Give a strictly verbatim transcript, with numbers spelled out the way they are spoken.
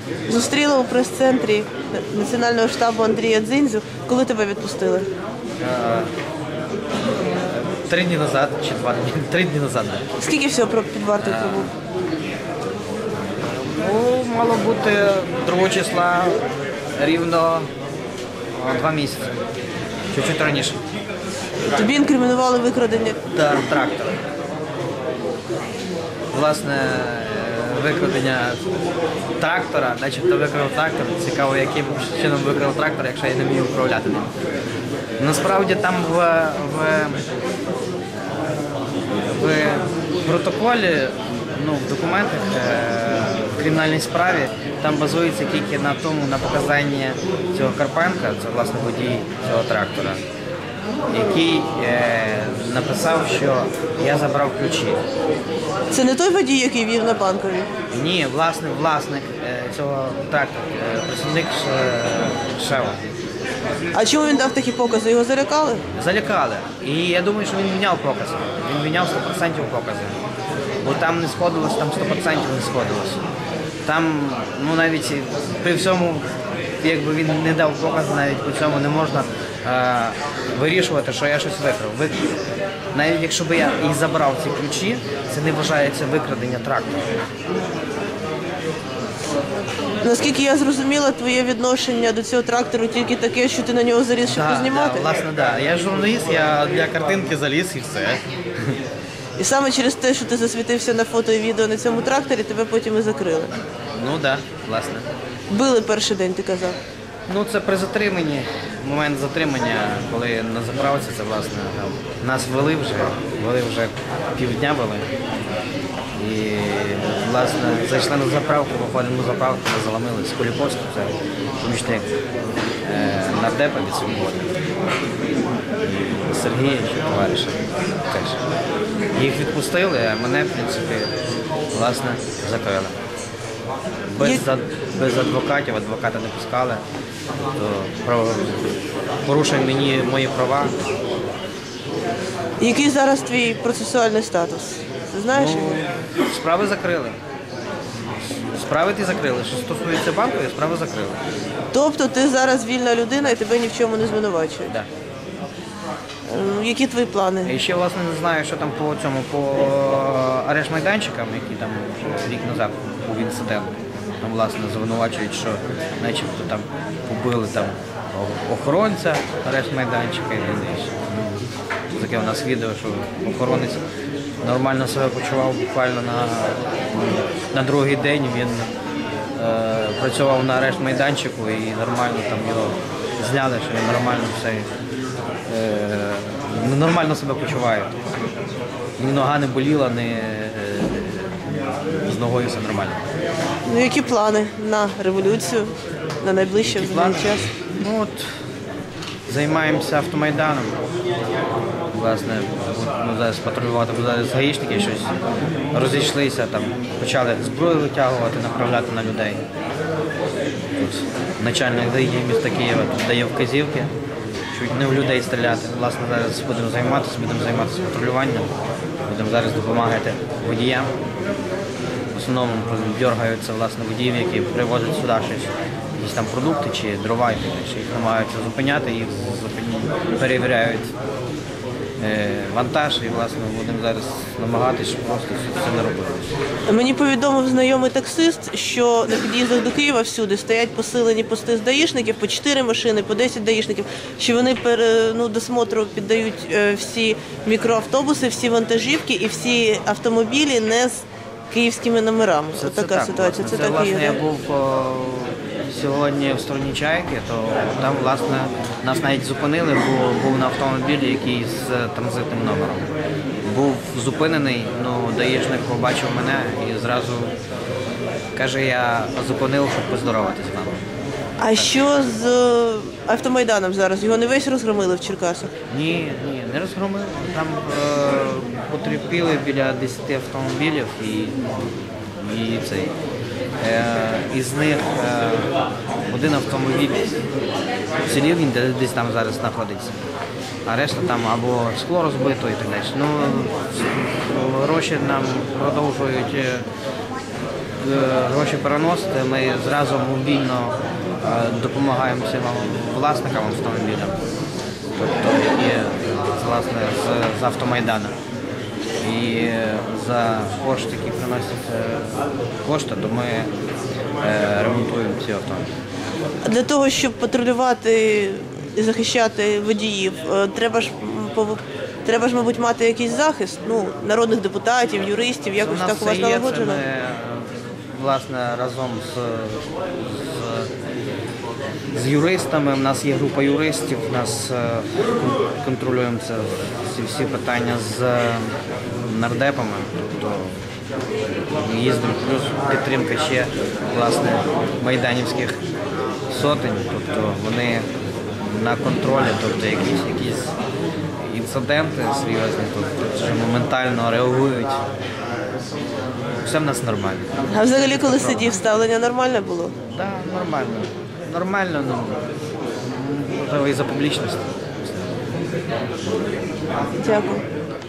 Зустріла у прес-центрі Національного штабу Андрія Дзинзю. Коли тебе відпустили? Три дні назад, чи два дні, три дні назад. Скільки всього про- під вартою пробув? Ну, мало бути другого числа рівно а, два місяці. Чуть-чуть раніше. Тобі інкримінували викрадення. Та трактор. Власне, е, викрадення трактора, начебто викрав трактор. Цікаво, яким чином викрав трактор, якщо я не вмію управляти ним. Насправді там в, в, в протоколі, ну, в документах, е, в кримінальній справі, там базується тільки на тому, на показанні цього Карпенка, це власне водій цього трактора, який е, написав, що я забрав ключі. Це не той водій, який вів на Банковій? Ні, власне, власник е, цього трактора, е, працівник Ш- Шева. А чому він дав такі покази? Його залякали? Залякали. І я думаю, що він міняв покази. Він міняв сто відсотків покази. Бо там не сходилось, там сто відсотків не сходилось. Там, ну навіть при всьому, якби він не дав покази, навіть при цьому не можна е, вирішувати, що я щось викрав. Ви- Навіть якщо б я і забрав ці ключі, це не вважається викрадення трактора. Наскільки я зрозуміла, твоє відношення до цього трактору тільки таке, що ти на нього заліз, щоб Да, познімати? да, власне, так. Да. Я журналіст, я для картинки заліз і все. І саме через те, що ти засвітився на фото і відео на цьому тракторі, тебе потім і закрили. Ну так, да, власне. Били перший день, ти казав. Ну, це при затриманні, момент затримання, коли на заправці, це, власне, там, нас вели вже, вели вже півдня вели. І, власне, зайшли на заправку, виходимо на заправку, ми заламили з Куліковським, це помічник е, нардепа від «Свободи». І Сергія, чи товариша теж. Їх відпустили, а мене, в принципі, власне, закрили. Без, Є- ад- без адвокатів, адвоката не пускали, то право- порушує мені мої права. Який зараз твій процесуальний статус? Ти знаєш? його? Ну, справи закрили. Справи ті закрили. Що стосується банку, справи закрили. Тобто ти зараз вільна людина і тебе ні в чому не звинувачують? Да. Ем, Які твої плани? І ще, власне, не знаю, що там по цьому, по арешт майданчикам, які там вже рік назад був інцидент. Там, власне, звинувачують, що начебто там побили там охоронця арешт майданчика і інше. Ну, таке у нас відео, що охоронець нормально себе почував буквально на, на другий день. Він е, працював на арешт майданчику і нормально там його зняли, що він нормально все. Е, нормально себе почуває. Ні нога не боліла, ні е, з ногою все нормально. Ну, які плани на революцію, на найближчий взагалі час? Ну от займаємося автомайданом. Власне, ну, зараз патрулювати, бо зараз гаїшники щось розійшлися, там, почали зброю витягувати, направляти на людей. Тут начальник ДАІ міста Києва тут дає вказівки, чуть не в людей стріляти. Власне, зараз будемо займатися, будемо займатися патрулюванням, будемо зараз допомагати водіям. В основному дергаються, власне, водіїв, які привозять сюди щось, якісь там продукти чи дрова, і так далі. Їх намагаються зупиняти, їх зупиняють, перевіряють е, вантаж і, власне, будемо зараз намагатися, щоб просто все не робилося. Мені повідомив знайомий таксист, що на під'їздах до Києва всюди стоять посилені пости з даїшників, по чотири машини, по десять даїшників, що вони пере, ну, досмотру піддають е, всі мікроавтобуси, всі вантажівки і всі автомобілі не з київськими номерами. Це, Ось це така так, ситуація. власне. Це, Це, так і власне, є. я так? був о, сьогодні в стороні Чайки, то там, власне, нас навіть зупинили, бо був на автомобілі, який з транзитним номером. Був зупинений, ну, даїшник побачив мене і зразу каже, я зупинив, щоб поздороватися з вами. А що з е, автомайданом зараз? Його не весь розгромили в Черкасах? Ні, ні, не розгромили. Там е, потерпіли біля десяти автомобілів і, і цей. Е, із них е, один автомобіль вцілів, він де- десь там зараз знаходиться. А решта там або скло розбито і так далі. Ну, гроші нам продовжують е, гроші переносити, ми зразу мобільно е, допомагаємо всім власникам автомобіля, тобто які власне з, з автомайдану. І за кошти, які приносять е, кошти, то ми е, ремонтуємо ці автомобілі. Для того, щоб патрулювати і захищати водіїв, е, треба ж м, пов- треба ж, мабуть, мати якийсь захист, ну, народних депутатів, юристів, якось У нас так у вас все є, це налагоджено? ми, власне, разом з, з, з юристами, у нас є група юристів, у нас е, контролюємо це всі, всі питання з нардепами, тобто ми їздимо, плюс підтримка ще, власне, майданівських сотень, тобто вони на контролі, тобто якісь, якісь інциденти серйозні, тобто вже моментально реагують. Все в нас нормально. А взагалі, коли сидів, ставлення нормальне було? Так, да, нормально. Нормально, ну, можливо, і за публічність. Дякую.